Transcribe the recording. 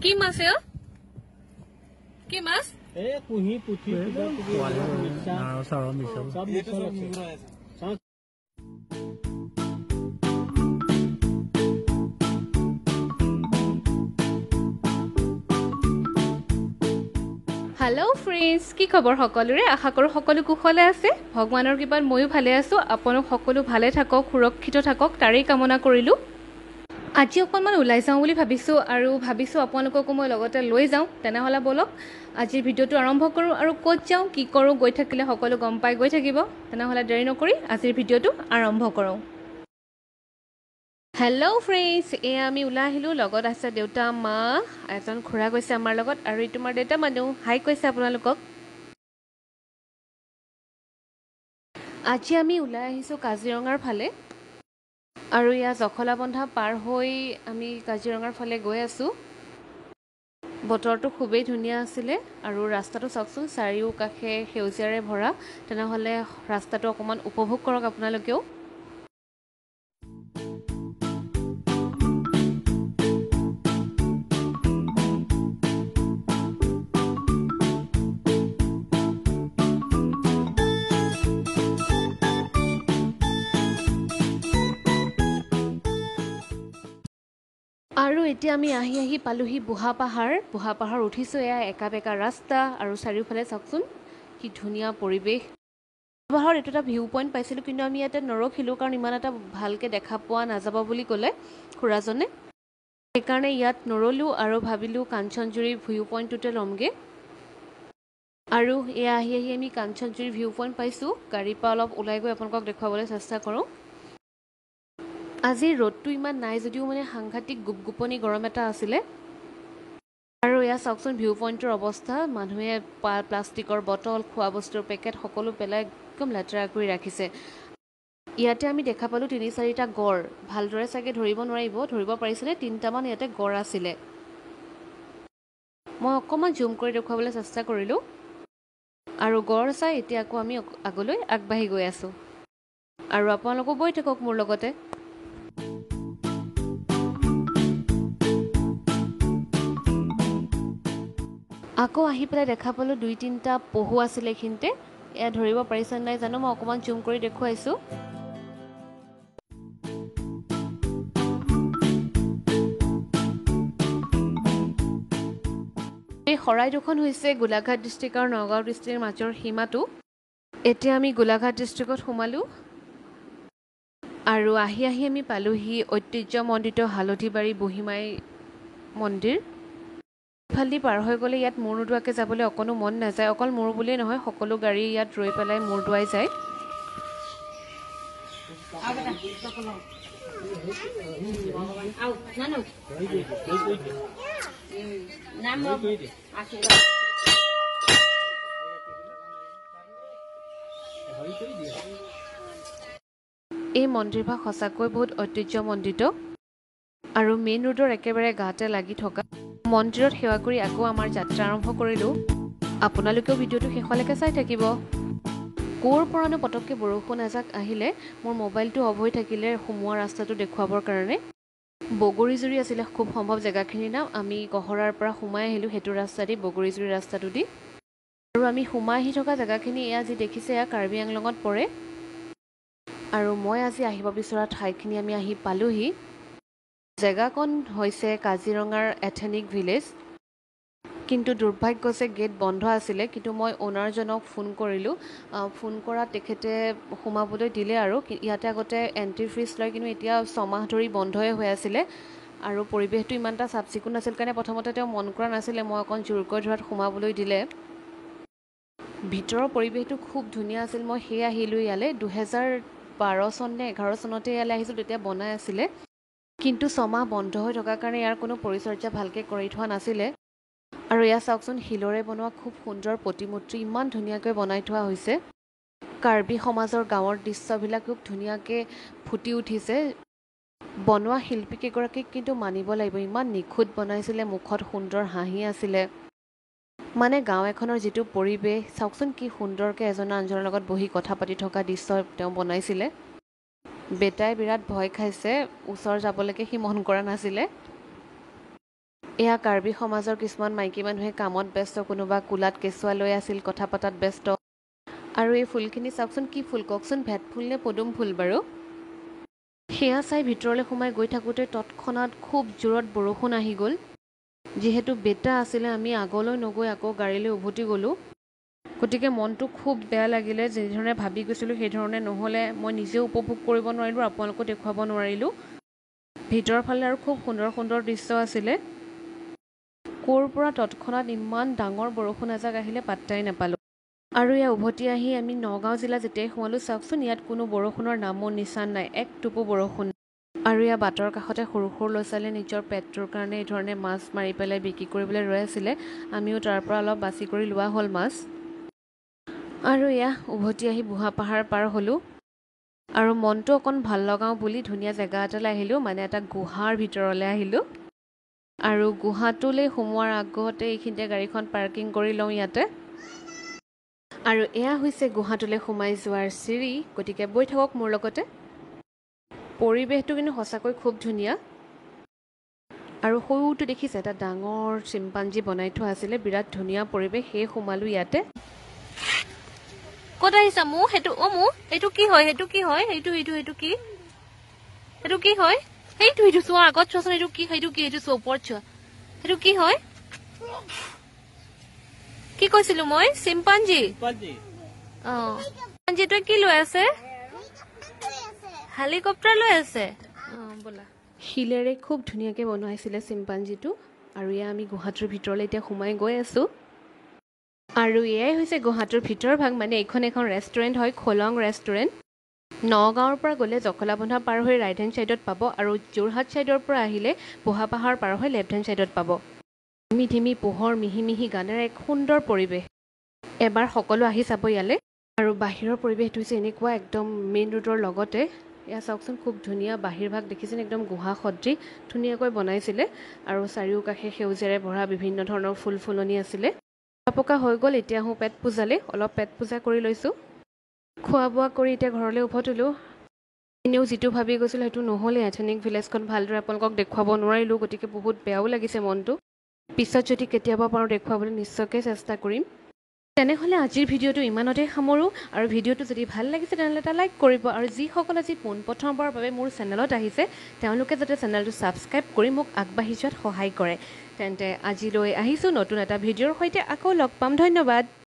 কি মাছ এ কি মাছ এ কুহি পুঠি हेलो फ्रेंड्स কি খবৰ সকলোৰে আশা কৰো সকলো কুশলে আছে ভগৱানৰ কৃপাত ময়ো ভালে আছো আপোনালোক সকলো ভালে থাকক সুৰক্ষিত থাকক তাৰেই কামনা কৰিলো আজি অকণমান ওলাই যাওঁ বুলি ভাবিছো আপোনালোকক মই লগতে লৈ যাওঁ তেনেহলে বলক আজিৰ ভিডিওটো আৰম্ভ কৰো আৰু ক'ত যাওঁ কি কৰো গৈ থাকিলে সকলো গম পাই গৈ থাকিব তেনেহলে দেৰি নকৰি আজিৰ ভিডিওটো আৰম্ভ কৰো हेलो फ्रेंड्स ए आमी उला আহিলো লগত আছে দেউতা মা এজন খুৰা গৈছে আমাৰ লগত আৰু ই তোমাৰ দেউতা মানুহ হাই কৈছে আপোনালোকক আজি আমি উলাই আহিছো কাজিৰঙাৰ ফালে আৰু ইয়া জখলাবন্ধা পাৰ হৈ আমি কাজিৰঙাৰ ফালে গৈ আছো বতৰটো খুবেই ধুনীয়া আছিল আৰু ৰাস্তাটো চাওকচোন চাৰিও কাষে সেউজীয়াৰে ভৰা তেনেহলে ৰাস্তাটো অকমান উপভোগ কৰক আপোনালোকেও আৰু এতিয়া আমি আহি পালোহি বুহা পাহাৰ উঠিছো এয়া একাবেকা ৰাস্তা আৰু চাৰিওফালে চাওকচোন কি ধুনীয়া পৰিবেশ পাহাৰৰ এটা ভিউ পইণ্ট পাইছিলো কিন্তু আমি ইয়াতে নৰখিলো কাৰণ ইমান এটা ভালকে দেখা পোৱা নাযাব বুলি ক'লে খুৰাজনে সেইকাৰণে ইয়াত নৰলো আৰু ভাবিলো কাঞ্চনজুৰি ভিউ পইণ্টটোতে লমগে আৰু এয়া আহি আমি কাঞ্চনজুৰি ভিউ পইণ্ট পাইছো গাড়ীৰ পৰা অলপ ওলাই গৈ আপোনালোকক দেখুৱাবলৈ চেষ্টা কৰো আজি ৰ'দটো ইমান নাই যদিও মানে সাংঘাতিক গুপগুপনি গৰম এটা আছিল আৰু ইয়া চাওকচোন ভিউ পইণ্টৰ অৱস্থা মানুহে প্লাষ্টিকৰ বটল খোৱা বস্তুৰ পেকেট সকলো পেলাই একদম লেতেৰা কৰি ৰাখিছে ইয়াতে আমি দেখা পালো ৩-৪টা গড় ভালদৰে চাগে ধৰিব পাৰিছিলে ৩টামান ইয়াতে গড় আছিল মই অকমান জুম কৰি দেখুৱাবলৈ চেষ্টা কৰিলো আৰু গড় চাই এতিয়া আকৌ আমি আগলৈ আগবাঢ়ি গৈ আছো আৰু আপোনালোকো গৈ থাকক মোৰ লগতে আকৌ আহি পেলাই দেখা পালো ২-৩টা পহু আছিল এখিনতে এয়া ধৰিব পাৰিছে নাই জানো মই অকমান জুম কৰি দেখুৱাইছো এই খৰাই দুখন হৈছে গোলাঘাট ডিষ্ট্ৰিক্ট আৰু নগাঁও ডিষ্ট্ৰিক্টৰ মাজৰ সীমাটো এতিয়া আমি গোলাঘাট ডিষ্ট্ৰিক্টত সোমালো আৰু আহি আমি পালোহি ঐতিহ্যমণ্ডিত হালধিবাৰী বুঢ়ীমাই মন্দিৰ ফালি পাৰ হৈ গ'লে ইয়াত মূৰ নোদোৱাকৈ যাবলৈ অকনো মন নাযায় অকল মূৰ বুলিয়ে নহয় সকলো গাড়ী ইয়াত ৰৈ পেলাই মূৰ দোৱাই যায় এই মন্দিৰভাগ সঁচাকৈ বহুত ঐতিহ্যমণ্ডিত আৰু মেইন ৰোডৰ একেবাৰে গাতে লাগি থকা মন্দিৰত সেৱা কৰি আকৌ আমাৰ যাত্ৰা আৰম্ভ কৰিলো আপোনালোকেও ভিডিওটো শেষলৈকে চাই থাকিব কোৰ পৰানো পটককে বৰষুণ এজাক আহিলে মোৰ মোবাইলটো অফ হৈ থাকিলে সোমোৱা ৰাস্তাটো দেখুৱাবৰ কাৰণে বগৰীজুৰি আছিল খুব সম্ভৱ জেগাখিনিৰ নাম আমি গহৰাৰ পৰা সোমাই আহিলো হেতু ৰাস্তা দি বগৰীজুৰি ৰাস্তাটো দি আৰু আমি সোমাই আহি থকা জেগাখিনি এয়া যি দেখিছে এয়া কাৰ্বি আংলঙত পৰে আৰু মই আজি আহিব বিচৰা ঠাইখিনি আমি আহি পালোহি জেগাখন হৈছে কাজিৰঙাৰ এথেনিক ভিলেজ কিন্তু দুৰ্ভাগ্য যে গেট বন্ধ আছিল কিন্তু মই ওনাৰজনক ফোন কৰিলো ফোন কৰা তেখেতে সোমাবলৈ দিলে আৰু ইয়াতে আগতে এন্ট্ৰি ফিজ লয় কিন্তু এতিয়া 6 মাহ ধৰি বন্ধই হৈ আছিল আৰু পৰিবেশটো ইমান এটা চাফচিকুণ আছিল কাৰণে প্ৰথমতে তেওঁ মন কৰা নাছিল মই অকন জোৰকৈ ধৰাত সোমাবলৈ দিলে ভিতৰৰ পৰিবেশটো খুব ধুনীয়া আছিল মই হে আহিলো ইয়ালে 2012 চন নে 11 চনতে ইয়ালে আহিছিল তেতিয়া বনাই আছিল কিন্তু 6 মাহ বন্ধ হৈ থকাৰ কাৰণে ইয়াৰ কোনো পৰিচৰ্যা ভালকে কৰি থোৱা নাছিল আৰু ইয়া চাওকচোন হিলৰে বনোৱা খুব সুন্দৰ প্ৰতিমূৰ্তি ইমান ধুনীয়াকৈ বনাই থোৱা হৈছে কাৰ্বি সমাজৰ গাঁৱৰ দৃশ্যবিলাক খুব ধুনীয়াকৈ ফুটি উঠিছে বনোৱা শিল্পীকেইগৰাকীক কিন্তু মানিব লাগিব ইমান নিখুঁত বনাইছিল মুখত সুন্দৰ হাঁহি আছিল মানে গাঁও এখনৰ যেটো পৰিবেশ চাওকচোন কি সুন্দৰকৈ এজনা আনজনৰ লগত বহি কথা পাতি থকা দৃশ্য তেওঁ বনাইছিল বেটাই বিৰাট ভয় খাইছে ওচৰ যাবলৈকে সি মন কৰা নাছিল এয়া কাৰ্বি সমাজৰ কিছুমান মাইকী মানুহে কামত ব্যস্ত, কোনোবা কোলাত কেঁচুৱা লৈ আছিল, কথা পতাত ব্যস্ত। আৰু এই ফুলখিনি চাওকচোন, কি ফুল কওকচোন, ভেট ফুল নে পদুম ফুল বাৰু? সেয়া চাই ভিতৰলৈ সোমাই গৈ থাকোঁতে তৎক্ষণাত খুব জোৰত বৰষুণ আহি গ'ল। যিহেতু বেটা আছিলে, আমি আগলৈ নগৈ আকৌ গাড়ীলৈ উভতি গ'লোঁ। গতিকে মনটো খুব বেয়া লাগিলে। যিধৰণে ভাবি গৈছিলোঁ সেইধৰণে নহ'লে, মই নিজেও উপভোগ কৰিব নোৱাৰিলোঁ, আপোনালোকো দেখুৱাব নোৱাৰিলোঁ। ভিতৰৰ ফালে আৰু খুব সুন্দৰ সুন্দৰ দৃশ্য আছিলে। ক'ৰ পৰা তৎক্ষণাত ইমান ডাঙৰ বৰষুণ এজাক আহিলে পাত্তাই নাপালোঁ। আৰু এয়া উভতি আহি আমি নগাঁও জিলা যেতিয়াই সোমালোঁ, চাওকচোন ইয়াত কোনো বৰষুণৰ নামো নিচান নাই, এক টোপো বৰষুণ। আৰু এয়া বাটৰ কাষতে সৰু সৰু ল'ৰা ছোৱালীয়ে নিজৰ পেটটোৰ কাৰণে এই ধৰণে মাছ মাৰি পেলাই বিক্ৰী কৰিবলৈ ৰৈ আছিলে। আমিও তাৰ পৰা অলপ বাছি কৰি লোৱা হ'ল মাছ। আৰু এয়া উভতি আহি বুঢ়া পাহাৰ পাৰ হ'লোঁ। আৰু মনটো অকণ ভাল লগাওঁ বুলি ধুনীয়া জেগা এটালৈ আহিলোঁ, মানে এটা গুহাৰ ভিতৰলৈ আহিলোঁ। আৰু গুহাটোলৈ সোমোৱাৰ আগতে এইখিনিতে গাড়ীখন পাৰ্কিং কৰি লওঁ ইয়াতে। আৰু এয়া হৈছে গুহাটোলৈ সোমাই যোৱাৰ চিৰি, গতিকে বৈ থাকক মোৰ লগতে। পৰিৱেশটো কিন্তু সঁচাকৈ খুব ধুনীয়া। আৰু সৰুটো দেখিছে, এটা ডাঙৰ চিম্পাঞ্জী বনাই থোৱা আছিলে, বিৰাট ধুনীয়া পৰিৱেশ। সেয়ে সোমালোঁ ইয়াতে। ক'ত আহিছা মো? সেইটো মো এইটো কি হয়? সেইটো কি হয়? সেইটো কি? সেইটো কি হয়? সেইটো চোৱা আগত চোৱাচোন, এইটো কি? সেইটো কি? সেইটো চোৱা ওপৰত চোৱা, সেইটো কি হয়? কি কৈছিলো মই? চিম্পাঞ্জী। চিম্পাঞ্জীটোৱে কি লৈ আছে? হেলিকপ্টাৰ লৈ আছে। ব'লা। শিলেৰে খুব ধুনীয়াকৈ বনোৱাইছিলে চিম্পাঞ্জীটো। আৰু এয়া আমি গুহাটোৰ ভিতৰলৈ এতিয়া সোমাই গৈ আছোঁ। আৰু এয়াই হৈছে গুহাটোৰ ভিতৰ ভাগ, মানে এইখন এখন ৰেষ্টুৰেণ্ট হয়, খোলং ৰেষ্টুৰেণ্ট। নগাঁৱৰ পৰা গ'লে জখলাবন্ধা পাৰ হৈ ৰাইট হেণ্ড ছাইডত পাব, আৰু যোৰহাট ছাইডৰ পৰা আহিলে বুঢ়া পাহাৰ পাৰ হৈ লেফ্ট হেণ্ড ছাইডত পাব। ধিমি ধিমি পোহৰ, মিহি মিহি গানেৰে এক সুন্দৰ পৰিৱেশ। এবাৰ সকলো আহি চাব ইয়ালৈ। আৰু বাহিৰৰ পৰিৱেশটো হৈছে এনেকুৱা, একদম মেইন ৰোডৰ লগতে। এয়া চাওকচোন, খুব ধুনীয়া বাহিৰ ভাগ দেখিছেনে, একদম গুহা সদৃশ ধুনীয়াকৈ বনাইছিলে। আৰু চাৰিওকাষে সেউজীয়াৰে ভৰা বিভিন্ন ধৰণৰ ফুল ফুলনি আছিলে। পকা হৈ গ'ল, এতিয়া আহোঁ পেট পূজালৈ। অলপ পেট পূজা কৰি লৈছোঁ। খোৱা বোৱা কৰি এতিয়া ঘৰলৈ উভতিলোঁ। এনেও যিটো ভাবি গৈছিলোঁ সেইটো নহ'লে, এথেনিক ভিলেজখন ভালদৰে আপোনালোকক দেখুৱাব নোৱাৰিলোঁ, গতিকে বহুত বেয়াও লাগিছে মনটো। পিছত যদি কেতিয়াবা পাৰোঁ দেখুৱাবলৈ নিশ্চয়কৈ চেষ্টা কৰিম। তেনেহ'লে আজিৰ ভিডিঅ'টো ইমানতে সামৰোঁ। আৰু ভিডিঅ'টো যদি ভাল লাগিছে তেনেহ'লে এটা লাইক কৰিব। আৰু যিসকল আজি পোনপ্ৰথমবাৰৰ বাবে মোৰ চেনেলত আহিছে, তেওঁলোকে যাতে চেনেলটো ছাবস্ক্ৰাইব কৰি মোক আগবাঢ়ি যোৱাত সহায় কৰে। তেন্তে আজিলৈ আহিছোঁ নতুন এটা ভিডিঅ'ৰ সৈতে, আকৌ লগ পাম। ধন্যবাদ।